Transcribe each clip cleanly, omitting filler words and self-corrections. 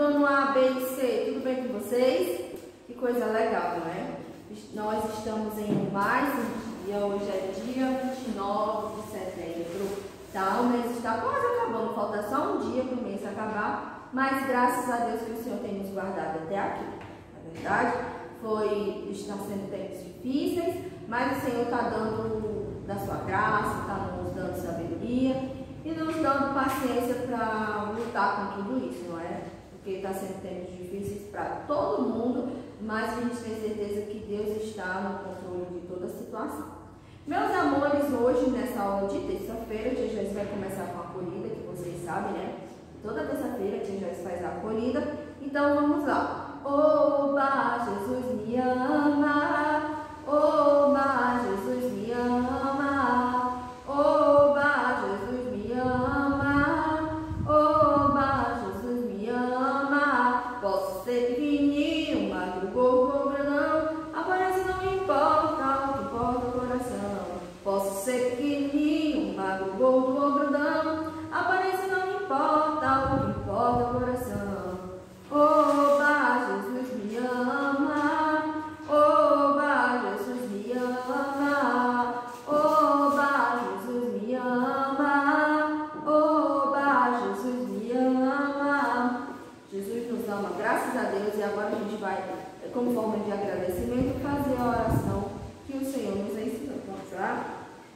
turno A, B e C, tudo bem com vocês? Que coisa legal, não é? Nós estamos em mais um dia, hoje é dia 29 de setembro, tá? O mês está quase acabando, falta só um dia para o mês acabar, mas graças a Deus que o Senhor tem nos guardado até aqui, na verdade, está sendo tempos difíceis, mas o Senhor está dando da sua graça, está nos dando sabedoria e nos dando paciência para lutar com tudo isso, não é? Porque está sendo tempos difíceis para todo mundo, mas a gente tem certeza que Deus está no controle de toda a situação. Meus amores, hoje nessa aula de terça-feira, a Tia Joyce vai começar com a acolhida, que vocês sabem, né? Toda terça-feira a Tia Joyce faz a acolhida, então vamos lá. Oba, Jesus me ama, oba, Jesus me ama, oba, Jesus me ama, oba, Jesus me ama. Posso ser pequenininho, magro, gordo, grandão, aparência não importa, o que importa é o coração. Posso ser pequenininho, magro, gordo ou grandão, aparência não importa, o que importa é o coração. Oba, Jesus me ama, oba, Jesus me ama, oba, Jesus me ama, oba, Jesus me ama. Jesus nos ama, graças a Deus, e agora a gente vai, como forma de agradecimento, fazer a oração que o Senhor nos ensinou. Vamos lá?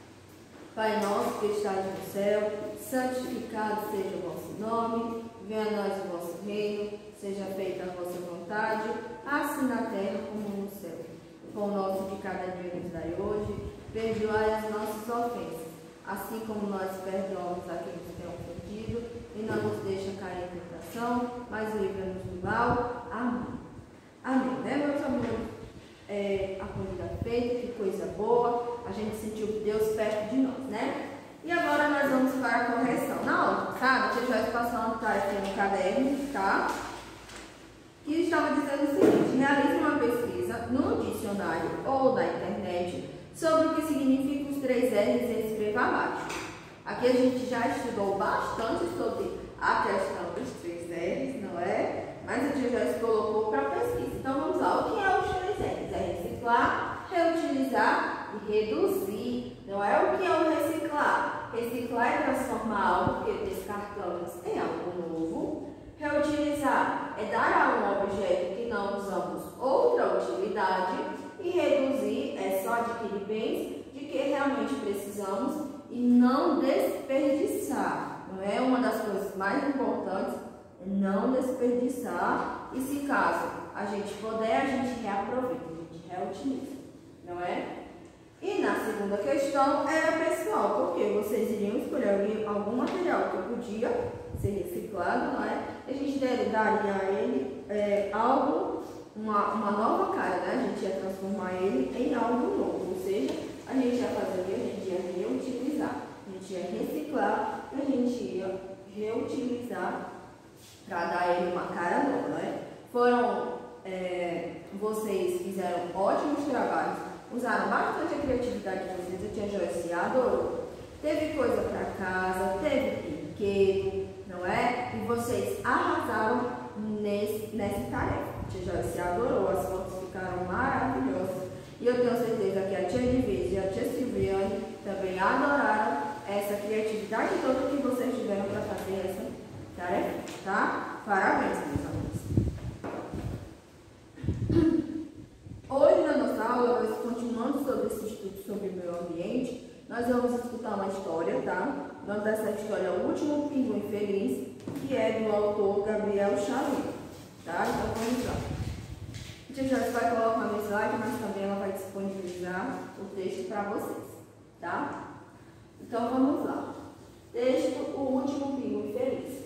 Pai nosso que estás no céu, santificado seja o vosso nome, venha a nós o vosso reino, seja feita a vossa vontade, assim na terra como no céu. O pão nosso de cada dia nos dai hoje, perdoai as nossas ofensas, assim como nós perdoamos a quem nos tem ofendido, e não nos deixa cair em tentação, mas livra-nos do mal. Amém. Amém, né, meus amores? A comida feita, que coisa boa, a gente sentiu Deus perto de nós, né? E agora nós vamos para a correção. Na aula, sabe? A Tia Joyce passou uma tarefa no caderno, tá? Que estava dizendo o seguinte: realize uma pesquisa no dicionário ou na internet sobre o que significam os 3 R's e escreva abaixo. Aqui a gente já estudou bastante sobre a questão dos 3 R's, não é? Mas a Tia Joyce colocou para pesquisa. Então vamos lá. O que é os 3 R's? É reciclar, reutilizar e reduzir. Não é o que é o reciclar? Reciclar é transformar algo que descartamos em algo novo. Reutilizar é dar a um objeto que não usamos outra utilidade. E reduzir é só adquirir bens de que realmente precisamos e não desperdiçar. Não é? Uma das coisas mais importantes é não desperdiçar. E se caso a gente puder, a gente reaproveita, a gente reutiliza. Não é? E na segunda questão era pessoal, porque vocês iriam escolher algum material que podia ser reciclado, não é? A gente daria a ele algo, uma nova cara, né? A gente ia transformar ele em algo novo, ou seja, a gente ia fazer o que? A gente ia reutilizar, a gente ia reciclar e a gente ia reutilizar para dar ele uma cara nova, não é? Vocês fizeram ótimos trabalhos, usaram bastante a criatividade de vocês, a Tia Joyce adorou. Teve coisa para casa, teve brinquedo, não é? E vocês arrasaram nessa tarefa. A Tia Joyce adorou, as fotos ficaram maravilhosas. E eu tenho certeza que a Tia Divise e a Tia Silviane também adoraram essa criatividade toda que vocês tiveram para fazer essa tarefa, tá? Parabéns, meus amigos. Hoje na nossa aula, nós continuando sobre esse estudo sobre o meio ambiente, nós vamos escutar uma história, tá? O nome dessa história é O Último Pinguim Feliz, que é do autor Gabriel Chalet, tá? Então vamos lá. A Tia Joyce vai colocar no slide, mas também ela vai disponibilizar o texto para vocês, tá? Então vamos lá. Texto O Último Pinguim Feliz.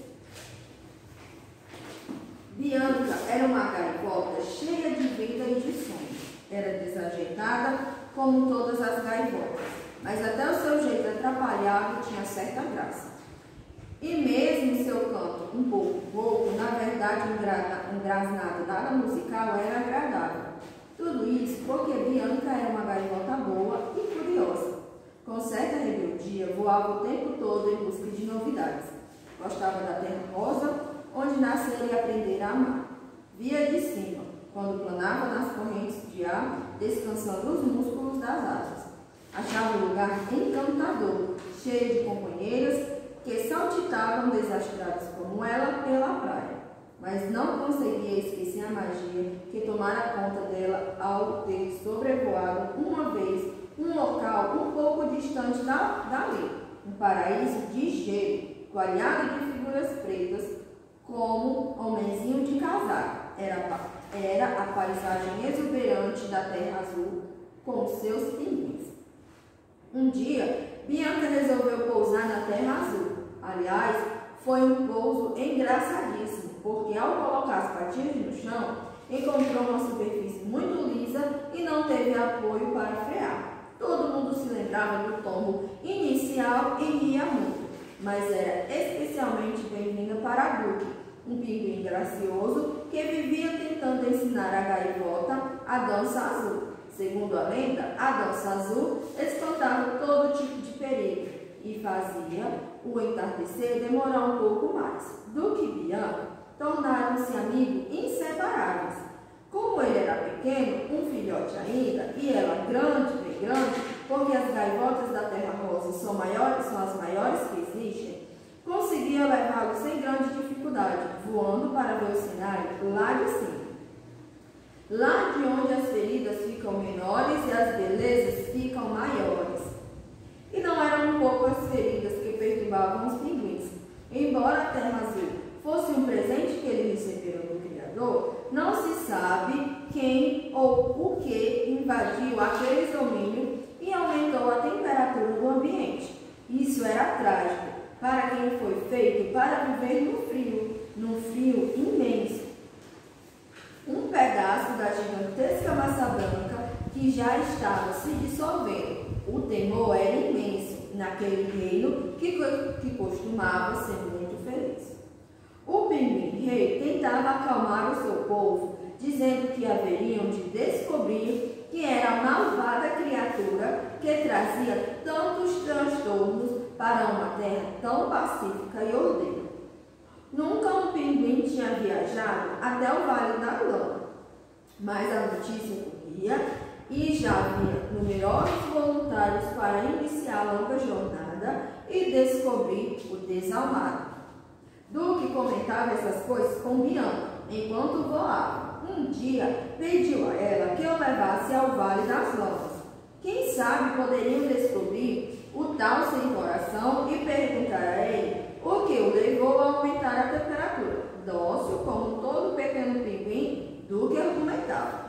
Bianca era uma gaivota cheia de vida e de sonhos. Era desajeitada como todas as gaivotas, mas até o seu jeito atrapalhado tinha certa graça. E mesmo seu canto um pouco rouco, na verdade um grasnado nada musical, era agradável. Tudo isso porque Bianca era uma gaivota boa e curiosa. Com certa rebeldia, voava o tempo todo em busca de novidades. Gostava da terra rosa, onde nascer e aprender a amar. Via de cima, quando planava nas correntes de ar, descansando os músculos das asas. Achava um lugar encantador, cheio de companheiras que saltitavam desastradas como ela pela praia. Mas não conseguia esquecer a magia que tomara conta dela ao ter sobrevoado uma vez um local um pouco distante dali, um paraíso de gelo, coalhado de figuras pretas, como homenzinho de casaco. Era a paisagem exuberante da terra azul com seus pinguins. Um dia, Bianca resolveu pousar na terra azul. Aliás, foi um pouso engraçadíssimo, porque ao colocar as patinhas no chão, encontrou uma superfície muito lisa e não teve apoio para frear. Todo mundo se lembrava do tombo inicial e ria muito, mas era especialmente bem-vinda para Duque, um pinguim gracioso que vivia tentando ensinar a gaivota a dança azul. Segundo a lenda, a dança azul espantava todo tipo de perigo e fazia o entardecer demorar um pouco mais. Duque e Bianca tornaram-se amigos inseparáveis. Como ele era pequeno, um filhote ainda, e ela grande, bem grande, porque as gaivotas da Terra Rosa são as maiores que existem, conseguia levá-lo sem grande dificuldade, voando para ver o cenário lá de cima. Lá de onde as feridas ficam menores e as belezas ficam maiores. E não eram poucas feridas que perturbavam os pinguins. Embora a Terra Azul fosse um presente que eles receberam do Criador, não se sabe quem ou o que invadiu aqueles domínios e aumentou a temperatura do ambiente. Isso era trágico para quem foi feito para viver num frio imenso. Um pedaço da gigantesca massa branca que já estava se dissolvendo. O temor era imenso naquele reino que costumava ser muito feliz. O pinguim rei tentava acalmar o seu povo, dizendo que haveriam de descobrir que era a malvada criatura que trazia tantos transtornos para uma terra tão pacífica e ordeira. Nunca um pinguim tinha viajado até o Vale da Lama, mas a notícia corria e já havia numerosos voluntários para iniciar a longa jornada e descobrir o desalmado. Duque comentava essas coisas com Bianca enquanto voava. Um dia pediu a ela que o levasse ao Vale das Lamas. Quem sabe poderiam descobrir o tal sem coração e perguntar a ele o que o levou a aumentar a temperatura. Dócil como todo pequeno pinguim, Duque argumentava.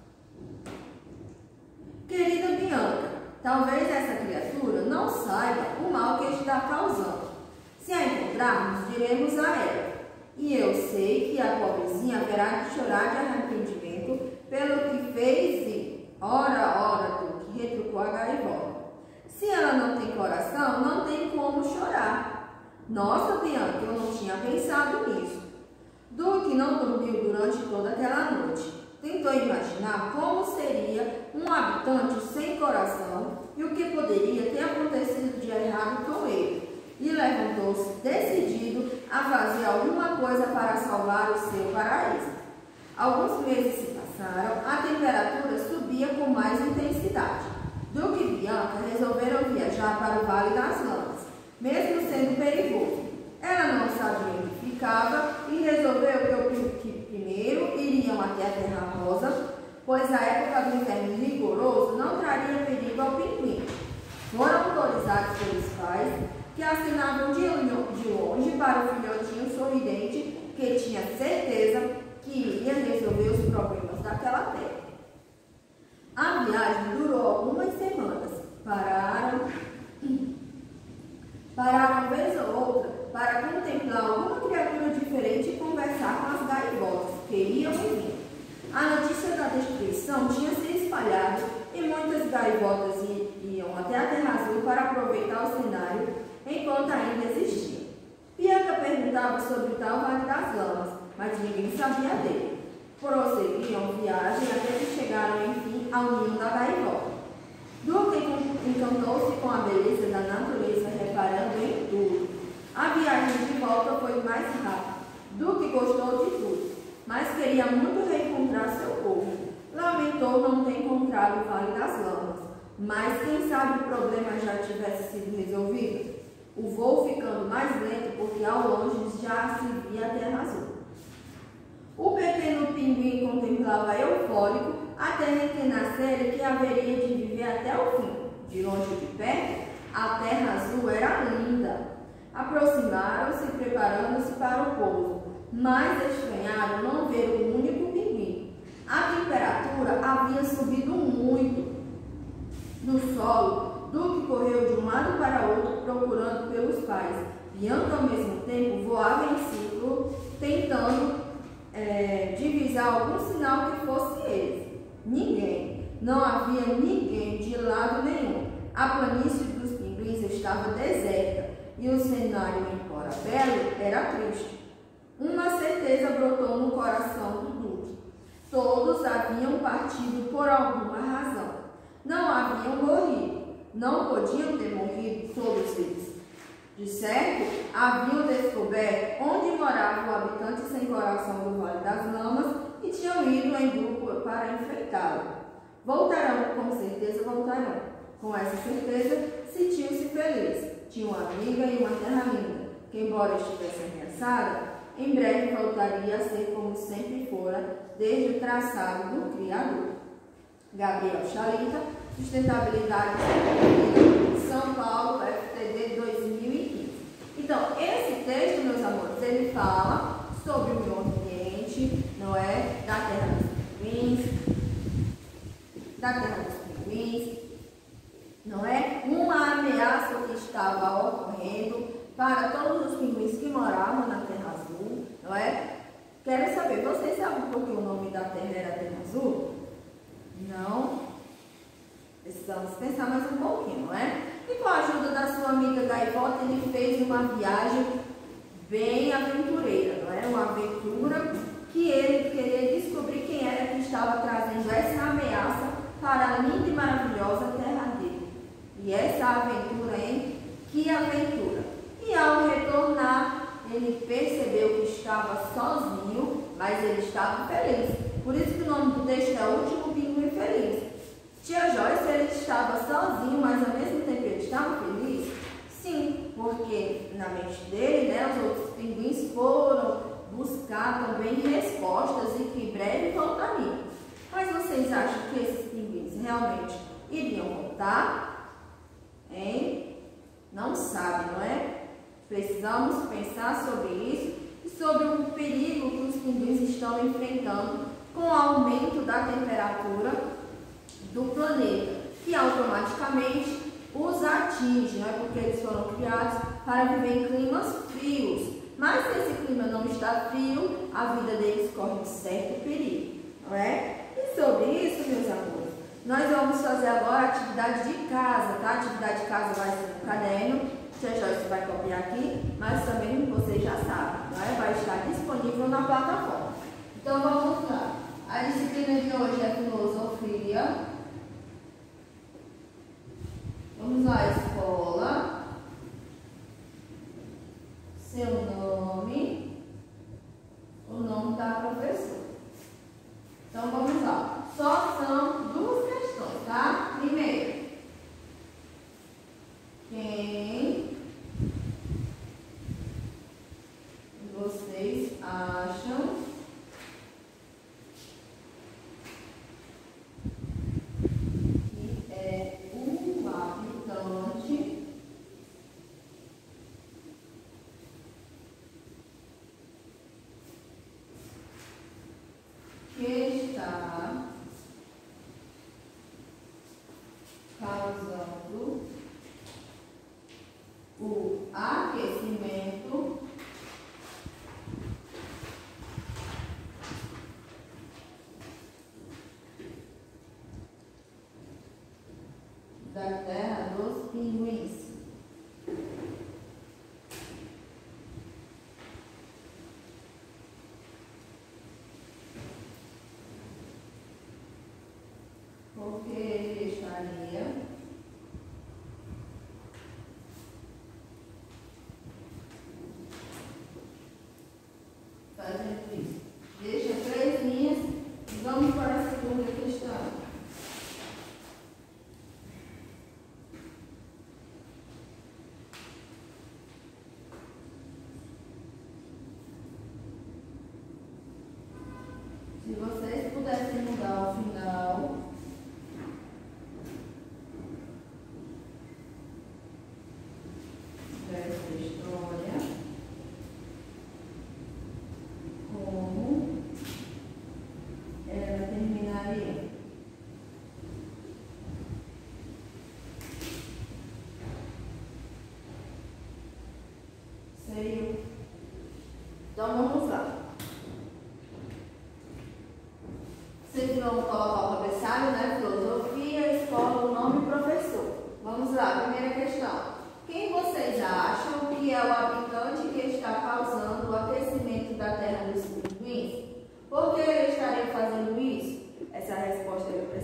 Querida Bianca, talvez essa criatura não saiba o mal que está causando. Se a encontrarmos, diremos a ela. E eu sei que a pobrezinha haverá de chorar de arrependimento pelo que fez e, ora, Duque, retrucou a gaivota. Se ela não tem coração, não tem como chorar. Nossa, Bianca, eu não tinha pensado nisso. Duque não dormiu durante toda aquela noite. Tentou imaginar como seria um habitante sem coração e o que poderia ter acontecido de errado com ele. E levantou-se decidido a fazer alguma coisa para salvar o seu paraíso. Alguns meses se passaram, a temperatura subia com mais intensidade. Duque e Bianca resolveram viajar para o Vale das Lamas, mesmo sendo perigoso. Ela não sabia onde ficava e resolveu que primeiro iriam até a Terra Rosa, pois a época do inverno rigoroso não traria perigo ao pinguim. Foram autorizados pelos pais, que assinavam de longe para o filhotinho sorridente que tinha certeza que iria resolver os problemas daquela terra. A viagem durou algumas semanas. Pararam vez ou outra para contemplar alguma criatura diferente e conversar com as gaivotas que iam e vinham. A notícia da destruição tinha se espalhado e muitas gaivotas iam até a Terra Azul para aproveitar o cenário enquanto ainda existia. Bianca perguntava sobre o tal Vale das Lamas, mas ninguém sabia dele. Prosseguiam viagem até que chegaram, enfim, ao ninho da gaivota. Duque encantou-se com a beleza da natureza, reparando em tudo. A viagem de volta foi mais rápida. Duque gostou de tudo, mas queria muito reencontrar seu povo. Lamentou não ter encontrado o Vale das Lamas, mas quem sabe o problema já tivesse sido resolvido? O voo ficando mais lento porque ao longe já se via a terra azul. O pequeno pinguim contemplava eufórico até renascer que haveria de viver até o fim. De longe ou de perto, a terra azul era linda. Aproximaram-se, preparando-se para o pouso, mas estranharam não ver um único pinguim. A temperatura havia subido muito. No solo, Duque correu de um lado para outro procurando pelos pais. Bianca, ao mesmo tempo, voava em círculo, tentando divisar algum sinal que fosse eles. Ninguém. Não havia ninguém de lado nenhum. A planície dos pinguins estava deserta e o cenário em Cora Belo era triste. Uma certeza brotou no coração do Duque. Todos haviam partido por alguma razão. Não haviam morrido. Não podiam ter morrido todos eles. De certo, haviam descoberto onde morava o habitante sem coração do Vale das Lamas e tinham ido em grupo para enfrentá-lo. Voltarão, com certeza voltarão. Com essa certeza, sentiu-se feliz. Tinha uma amiga e uma terra linda, que, embora estivesse ameaçada, em breve voltaria a ser como sempre fora, desde o traçado do Criador. Gabriel Chalita, Sustentabilidade São Paulo, FTD 2015. Então, esse texto, meus amores, ele fala sobre o meio ambiente, não é? Da terra dos pinguins, não é? Uma ameaça que estava ocorrendo para todos os pinguins que moravam na Terra Azul, não é? Quero saber, vocês sabem por que o nome da terra era Terra Azul? Não? Precisamos pensar mais um pouquinho, não é? E com a ajuda da sua amiga Gaivota, ele fez uma viagem bem aventureira, não é? Uma aventura que ele queria descobrir quem era que estava trazendo essa ameaça para a linda e maravilhosa terra dele. E essa aventura, hein? Que aventura! E ao retornar, ele percebeu que estava sozinho, mas ele estava feliz. Por isso que o nome do texto é O Último Pinguim Feliz. Tia Joyce, ele estava sozinho, mas ao mesmo tempo ele estava feliz? Sim, porque na mente dele, né, os outros pinguins foram buscar também respostas e que em breve voltariam. Mas vocês acham que esses pinguins realmente iriam voltar? Hein? Não sabe, não é? Precisamos pensar sobre isso e sobre o perigo que os pinguins estão enfrentando com o aumento da temperatura do planeta, que automaticamente os atinge, não é? Porque eles foram criados para viver em climas frios. Mas se esse clima não está frio, a vida deles corre um certo perigo, não é? E sobre isso, meus amores, nós vamos fazer agora a atividade de casa, tá? A atividade de casa vai ser no caderno. Tia Joyce vai copiar aqui, mas também vocês já sabem, não é? Vai estar disponível na plataforma. Então vamos lá. A disciplina de hoje é filosofia. Vamos lá, escola. Seu nome. O nome da professora. Então vamos lá. Só são duas questões, tá? Primeiro, quem vocês acham que é o habitante que está causando o aquecimento da terra dos pinguins? Porque ele estaria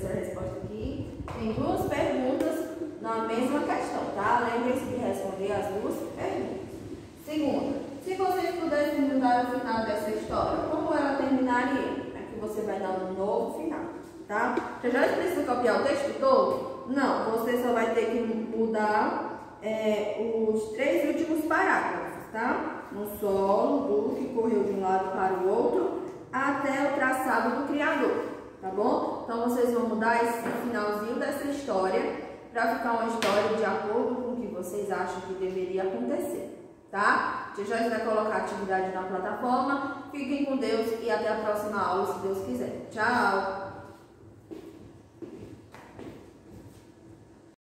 terceira resposta aqui. Tem duas perguntas na mesma questão, tá? Lembre-se de responder as duas perguntas. Segunda, se vocês pudessem mudar o final dessa história, como ela terminaria? Aqui você vai dar um novo final, tá? Você já precisa copiar o texto todo? Não, você só vai ter que mudar os 3 últimos parágrafos, tá? No solo, do que correu de um lado para o outro, até o traçado do criador, tá bom? Então vocês vão mudar esse finalzinho dessa história para ficar uma história de acordo com o que vocês acham que deveria acontecer, tá? A Tia Joyce vai colocar a atividade na plataforma. Fiquem com Deus e até a próxima aula, se Deus quiser. Tchau!